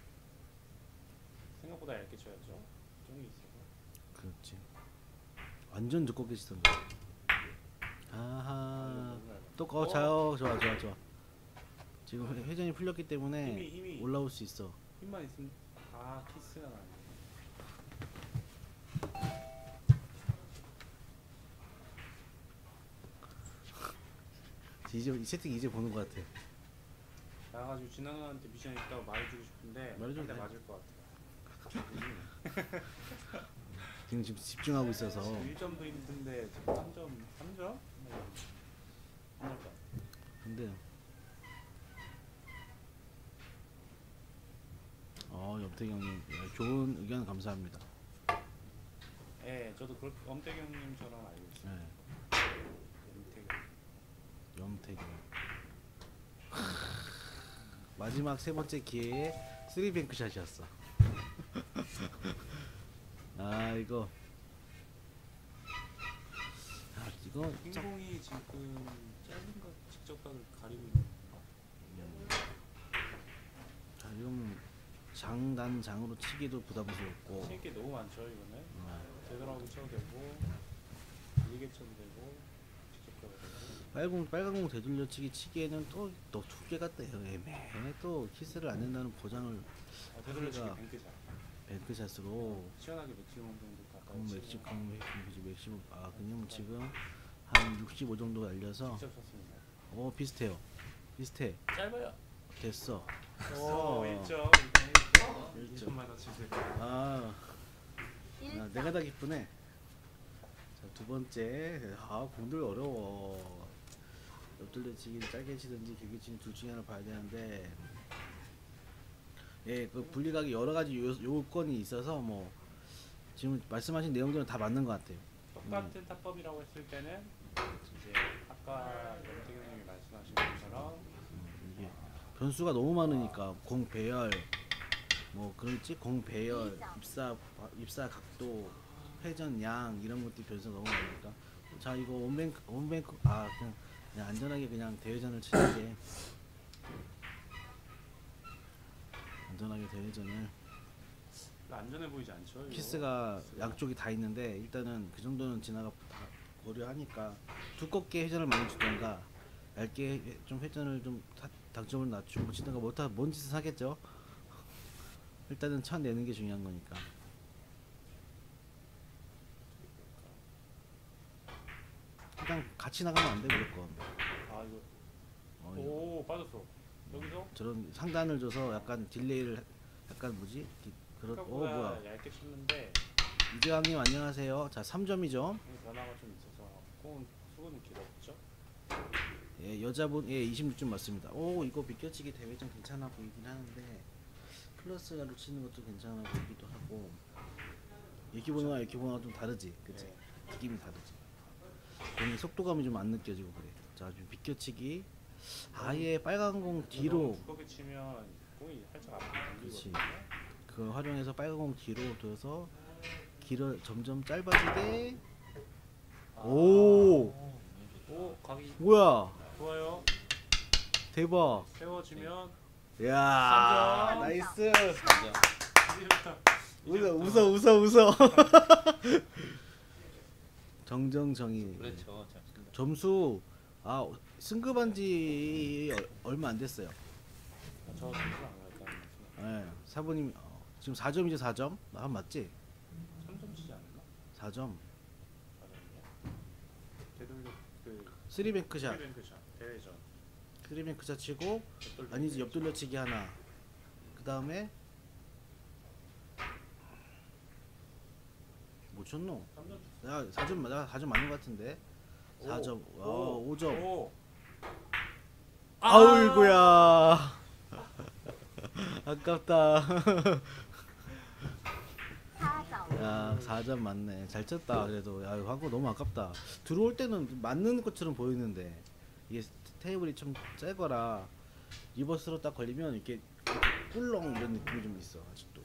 생각보다 얇게 쳐야죠. 점이 있어서. 그렇지. 완전 두껍게 치던데. 아하. 너무 얇아. 또 어, 자요. 좋아, 좋아, 좋아. 지금 회- 회전이 풀렸기 때문에 힘이, 힘이. 올라올 수 있어. 힘만 있으면 아 키스가 나네. 이제 이 채팅 이제 보는 것 같아. 나가지고 진아 누나한테 미션 있다고 말해주고 싶은데 말해줘도 한대 돼. 맞을 것 같아. 지금 지금 집중하고 있어서. 일 점도 힘든데 지금 삼 점, 삼 점? 안할 것 같아. 근데 어, 염태기 형님 예, 좋은 의견 감사합니다. 저도 그렇게 엄태경님처럼 알고 있어요. 네. 엄태경. 염태경. 마지막 세 번째 기회에 쓰리뱅크 샷이었어. 아 이거 아 이거 좀 흰공이 지금 짧은 것 직접각을 가리고 있는 건가? 지금 장단 장으로 치기도 부담스럽고 칠 게 너무 많죠 이거는. 아, 되돌아오기 쳐도 되고 길게 쳐도 되고 직접각을 되고. 빨공 빨간공 되돌려치기 치기에는 또 또 두 개가 또 애매해. 또 키스를 안 낸다는 보장을 아, 되돌려치기 우리가 뱅크샷. 뱅크샷으로 시원하게 맥시멈 정도 가까이 그럼 치고 멕시컴 그지 멕시코 아 그냥 지금 한 육십오 정도 날려서 직접 쳤습니다. 어 비슷해요. 비슷해. 짧아요. 됐어. 오, 일 점. 일 이 점. 점만 더 치세요. 아, 일 아 점. 내가 다 기쁘네. 자, 두 번째. 아, 공들 어려워. 옆돌려치기 짧게 치든지 길게 치는 둘 중에 하나를 봐야 되는데. 예, 그 분리각이 여러 가지 요, 요건이 있어서 뭐 지금 말씀하신 내용들은 다 맞는 것 같아요. 똑같은 타법이라고 했을 때는 이제 아까 염태경님이 말씀하신 것처럼 이게 변수가 너무 많으니까 공 배열 뭐 그렇지 공 배열 입사 입사 각도 회전 양 이런 것들이 변수가 너무 많으니까 자 이거 원뱅크 원뱅크 아 그냥, 그냥 안전하게 그냥 대회전을 치는 게 안전하게 대회전을 안전해 보이지 않죠? 이거? 키스가 양쪽이 다 있는데 일단은 그 정도는 진화가 다 고려하니까 두껍게 회전을 많이 주던가 얇게 회- 좀 회전을 좀 타- 당점을 낮추고 치던가 뭐다 뭔 짓을 하겠죠. 일단은 쳐내는 게 중요한 거니까. 그냥 같이 나가면 안 돼 무조건. 아 이거 어, 이거 오 빠졌어. 여기서 저런 상단을 줘서 약간 딜레이를 약간 뭐지? 디- 그런 어 생각보다 뭐야? 얇게 쳤는데 이재왕님 안녕하세요. 자 삼 점이죠. 변화가 좀 있어서 공 수근은 길었죠? 예, 여자분 예 이십육 점 맞습니다. 오 이거 비껴치기 대회전 괜찮아 보이긴 하는데 플러스가로 치는 것도 괜찮아 보이기도 하고 이렇게보나 이렇게보나 좀 다르지, 그치? 네. 느낌이 다르지. 공이 속도감이 좀 안 느껴지고 그래. 자 좀 비껴치기 아예 빨간 공 너무 뒤로 두껍게 치면 공이 살짝 앞으로 그치. 당기거든요. 그 활용해서 빨간 공 뒤로 둬서 길어 점점 짧아지게 아. 오 오 각이 뭐야 좋아요. 대박. 세워지면 야 삼 점. 나이스. 이제부터 웃어 웃어 웃어 웃어. 정정정의. 그렇죠. 잘 친다. 점수 아 승급한 지 얼- 얼마 안 됐어요. 저 점수 안 갈까? 예, 사부님 어, 지금 사 점이죠 사 점? 나 맞지? 삼 점 치지 않았나? 사 점. 맞았네. 되돌려 그 쓰리뱅크샷. 뱅크샷 대회전. 쓰리뱅크샷 치고 옆돌려 아니지 옆돌려치기 하나. 그 다음에 뭐 쳤노? 삼 점 내가 사 점 내가 사 점 맞는 것 같은데. 사 점. 와, 오 점. 오. 아우이구야. 아깝다. 사 점. 야, 사 점 맞네. 잘 쳤다. 그래도 야, 이거 하고 너무 아깝다. 들어올 때는 맞는 것처럼 보이는데 이게 테이블이 좀 짧거라 리버스로 딱 걸리면 이렇게 꿀렁 이런 느낌이 좀 있어 아직도.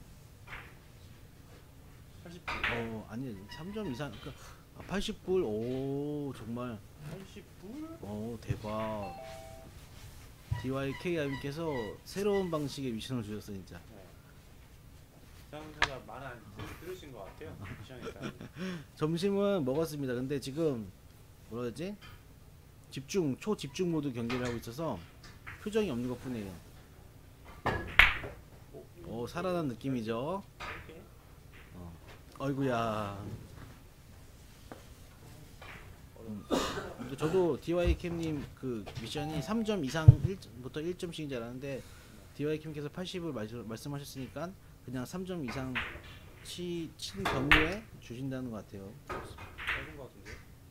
팔십 불. 어, 아니 삼 점 이상. 그러니까 아, 팔십 불. 오, 정말. 팔십 불? 오, 대박. 디와이케이아님께서 새로운 방식의 미션을 주셨어 진짜. 네. 시청자가 많아 들- 들으신 것 같아요. 미션이니까. 점심은 먹었습니다. 근데 지금 뭐라 그러지? 집중 초집중 모드 경기를 하고 있어서 표정이 없는 것 뿐이에요. 오 살아난 느낌이죠. 이렇게 어. 어이구야. 음. 근데 저도 디와이캠님 그 미션이 삼 점 이상 일 점부터 일 점씩인 줄 알았는데 디와이캠께서 팔십을 말씀하셨으니까 그냥 삼 점 이상 치, 친 경우에 주신다는 것 같아요. 짧은 것 같은데.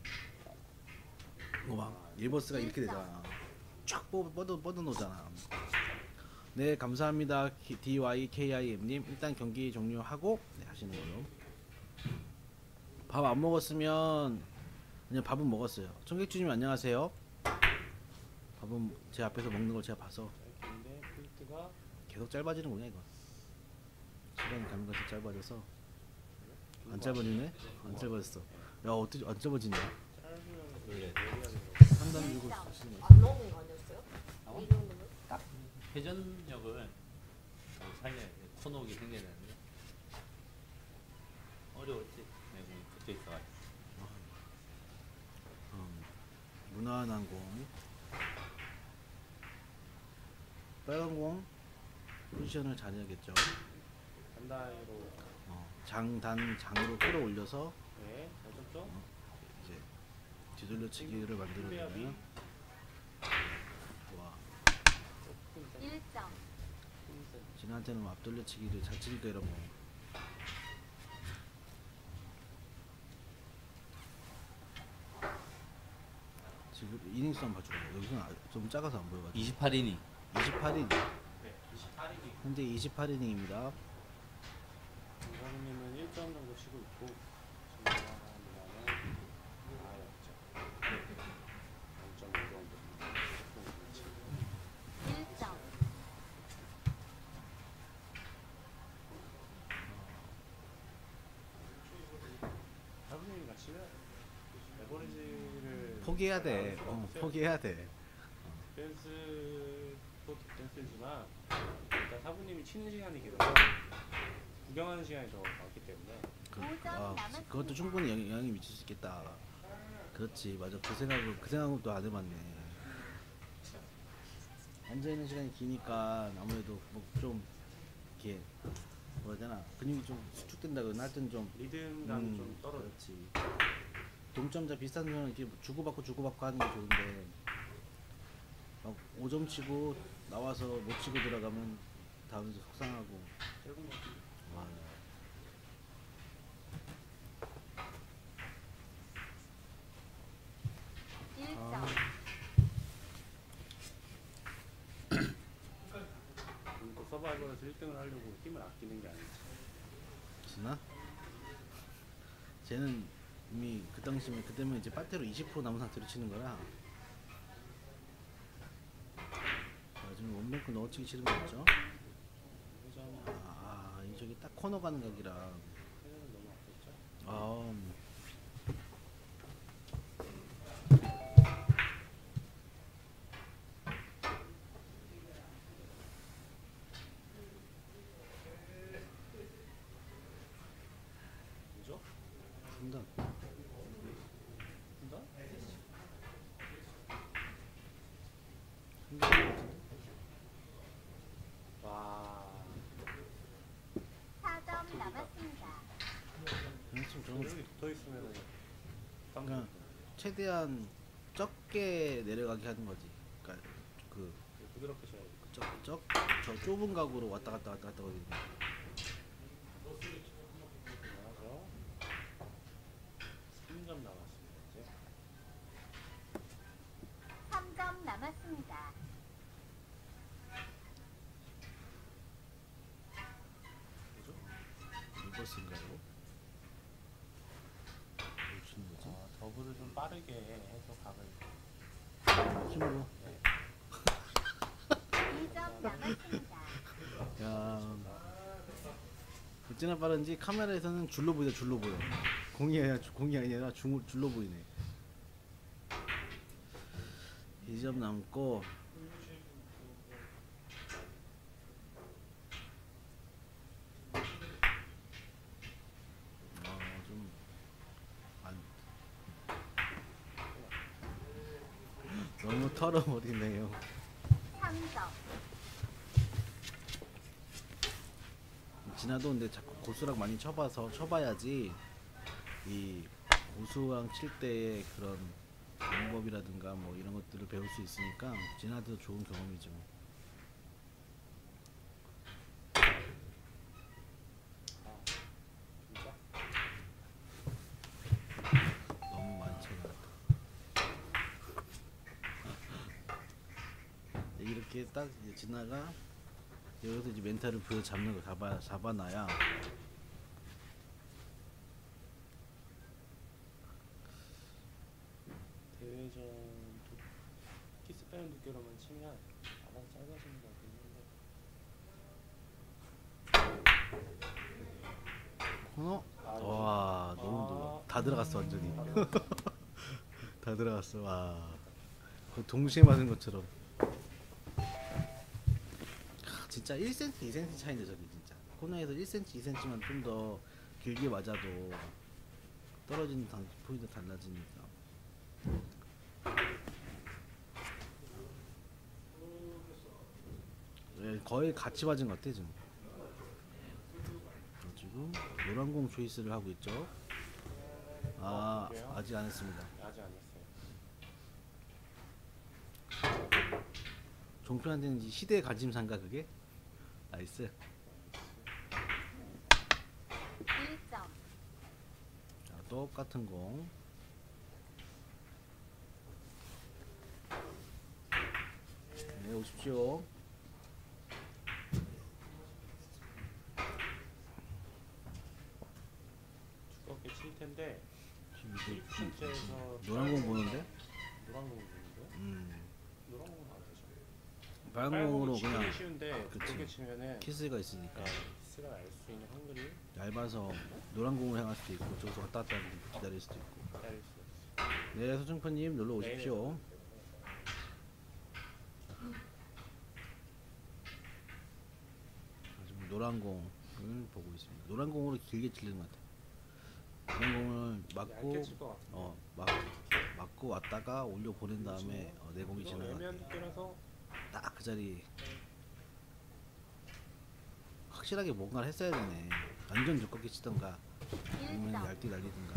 이거 봐. 일버스가 이렇게 되잖아. 쫙 뻗어 뻗어 뻗어 놓잖아. 네 감사합니다. 디와이케이아이엠님 일단 경기 종료하고 네, 하시는 걸로. 밥 안 먹었으면 그냥 밥은 먹었어요. 청객주님 안녕하세요. 밥은 제 앞에서 먹는 걸 제가 봐서 짧은데 필드가 계속 짧아지는구나 이거. 시간이 가는 것이 짧아져서 안 짧아지네? 안 짧아졌어. 야 어떻게 안 짧아지냐? 짧으면 원래 내려야 되는 상단 밀고 쓰시네. 안 넣는 거 아니었어요? 어? 이 정도면? 딱 회전력을 살려야 돼. 코너기 생겨야 되는데 어려웠지. 내가 붙어 있어가지고. 음, 무난한 공. 빨간 공 포지션을 잘해야겠죠. 단다이로 어, 장단 장으로 끌어올려서 네, 어쩌죠? 이제 뒤돌려치기를 만들어내면 좋아. 조금 더 일 점. 힘세. 진한테는 뭐 앞돌려치기를 잘 치니까 이런 거. 지금 이닝수 한번 봐줘요. 여기서는 아- 좀 작아서 안 보여가지고. 이십팔 이닝. 이십팔 이닝. 네, 이십팔 이닝. 현재 이십팔 이닝입니다. 김사부님은 일 점 정도 치고 있고 진아는 아였죠. 영 점 오 정도. 조금 그렇지. 일 점. 사부님이랑 치면 에버리지를 포기해야 돼. 어, 포기해야 돼. 댄스도 댄스지만 일단 사부님이 치는 시간이 길어서 구경하는 시간이 더 많기 때문에 그, 아, 그것도 충분히 영, 영향이 미칠 수 있겠다. 그렇지, 맞아. 그 생각을 그 생각은 또 안 해봤네. 앉아 있는 시간이 기니까 아무래도 뭐 좀 이렇게 뭐라 해야 되나 근육이 좀 수축된다거나 하여튼 좀 리듬감이 음, 좀 떨어져. 그렇지. 동점자 비슷한 거는 이렇게 주고받고 주고받고 하는 게 좋은데 막 오 점 치고 나와서 못 치고 들어가면 다음에서 속상하고. 짧은 거 같은데. 와. 일 점. 아, 음, 또 서바이벌에서 일 등을 하려고 힘을 아끼는 게 아니지. 지나? 쟤는 이미 그 당시면 그때면 이제 빠테로 이십 퍼센트 남은 상태로 치는 거라. 나중에 원뱅크 넣어치기 치는 거였죠? 회전이 아, 이 저기 딱 코너 가는 각이라. 회전은 너무 아꼈죠. 아, 음. 그죠? 상단. 한다? 상단 같은데? 와. 사 점 남았습니다. 그냥 좀 저런 거 여기 붙어 있으면 그러니까 최대한 적게 내려가게 하는 거지. 그러니까 그 부드럽게 쳐야 돼. 적, 적, 저 좁은 각으로 왔다 갔다 왔다 갔다 거리는. 나와서 삼 점 남았습니다. 이제 삼 점 남았습니다. 그죠? 리버스인가요? 뭘 치는 거지? 어, 더블을 좀 빠르게 해서 각을 힘으로. 이 점 남았습니다. 야, 어찌나 빠른지 카메라에서는 줄로 보이다 줄로 보여. 공이 아니라 공이 아니라 줄, 줄로 보이네. 이 점 남고 어, 좀 안, 너무 털어버리네요. 삼 점. 진아도 근데 자꾸 고수랑 많이 쳐봐서 쳐봐야지 이 고수랑 칠 때의 그런 방법이라든가 뭐 이런 것들을 배울 수 있으니까 진아도 좋은 경험이죠. 아 진짜 너무 많이 쳐나갔다. 이렇게 딱 이제 진아가 여기서 이제 멘탈을 부여 잡는 거 잡아 잡아놔야 원래전 도- 키스 빼는 두께로만 치면 알아서 짧아지는 것 같긴 한데. 코너. 아, 와 너무 들어. 다 들어갔어 완전히. 다 들어갔어. 와. 그 동시에 맞은 것처럼. 아, 진짜 일 센티미터, 이 센티미터 차이인데 저기 진짜. 코너에서 일 센티미터, 이 센티미터만 좀 더 길게 맞아도 떨어지는 단, 포인트 달라지니까. 예, 거의 같이 맞은 것 같아 지금. 지금 노란 공 초이스를 하고 있죠. 아 어, 아직 안 했습니다. 아직 안 했어요. 종표한테는 이제 시대의 관심사인가 그게? 나이스. 일 점. 자, 똑같은 공. 네, 오십시오. 두껍게 칠 텐데 지금 이게 일 분째에서 노란 공 보는데? 노란 공 보는데? 음. 노란 공은 안 되죠. 빨간 빨간 공으로 공은 치기는 그냥 쉬운데 그치. 두껍게 치면은 키스가 있으니까 키스가 날 수 있는 확률이 얇아서 노란 공을 향할 수도 있고 저기서 왔다 갔다 기다릴 수도 있고. 기다릴 수 있어요. 네, 소중표님 놀러 오십시오. 지금 노란 공을 보고 있습니다. 노란 공으로 길게 치는 것 같아요. 노란 공을 맞고 얇게 칠 것 같은데. 어, 막, 맞고 왔다가 올려 보낸 다음에 어, 내 공이 이거 지나가. 애매한 두께라서 딱 그 자리. 확실하게 뭔가를 했어야 되네. 완전 두껍게 치던가 아니면 일 점. 얇게 날리든가.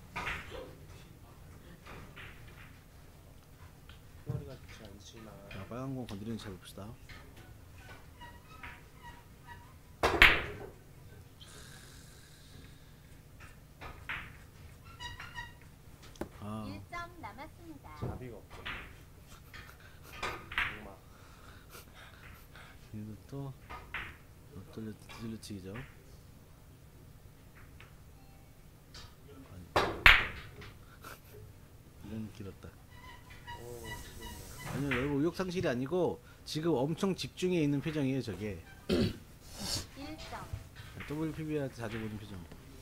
머리가 좋지 않지만 자, 빨간 공 건드리는 잘 봅시다. 아, 일 점 남았습니다. 자비가 없죠. 정말 이거 또 뒤질러 뒤질러 치기죠. 아니, 이건 길었다. 오 지금 아니요, 여러분 의욕 상실이 아니고 지금 엄청 집중해 있는 표정이에요, 저게. 일 점. 더블유피비한테 자주 보는 표정.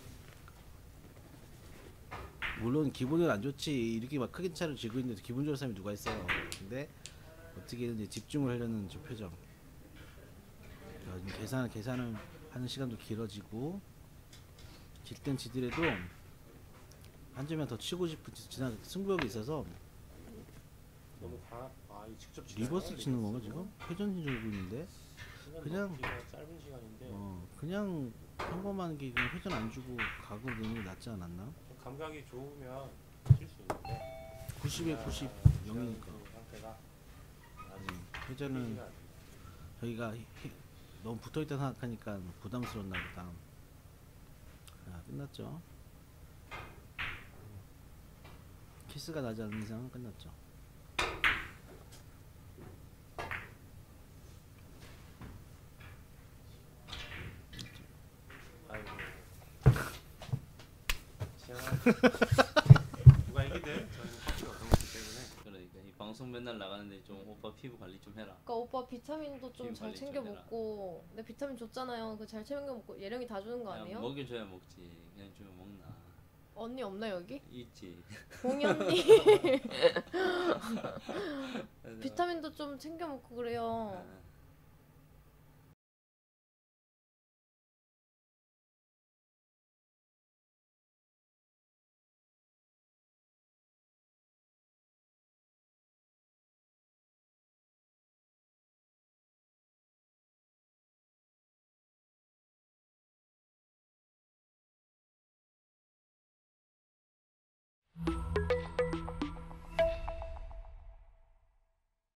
물론 기분은 안 좋지. 이렇게 막 크게 차를 쥐고 있는데 기분 좋은 사람이 누가 있어요. 근데 어떻게든 이제 집중을 하려는 저 표정. 자, 지금 계산 계산을 하는 시간도 길어지고 질 땐 지더라도 한 점이나 더 치고 싶은 지난 승부욕이 있어서 너무 다 아, 이 직접 치나요? 리버스 치는 건가 리버스로? 지금? 회전 주고 있는데 시간 그냥- 넣기가 짧은 시간인데 어 그냥 평범한 게 그냥 회전 안 주고 각으로 넣는 게 낫지 않았나? 감각이 좋으면 칠 수 있는데 구십에 그냥 구십 지금 영이니까 그 상태가 아직 음, 회전은 풀리지가 않아요. 저희가 히- 히- 너무 붙어있다 생각하니까 부담스러웠나 보다. 자, 끝났죠. 키스가 나지 않는 이상은 끝났죠. 아이고 지나가 누가 이기든 저는 커피가 얻어먹기 때문에 그러니까 이 방송 맨날 나가는데 좀 오빠 피부 관리 좀 해라. 그러니까 오빠 비타민도 좀 피부 잘 관리 챙겨 좀 해라. 먹고 내 비타민 줬잖아요. 그 잘 챙겨 먹고 예령이 다 주는 거 그냥 아니에요? 먹여줘야 먹지. 그냥 주면 먹나. 언니 없나 여기? 있지. 봉이 언니 그래서 비타민도 좀 챙겨 먹고 그래요. 아,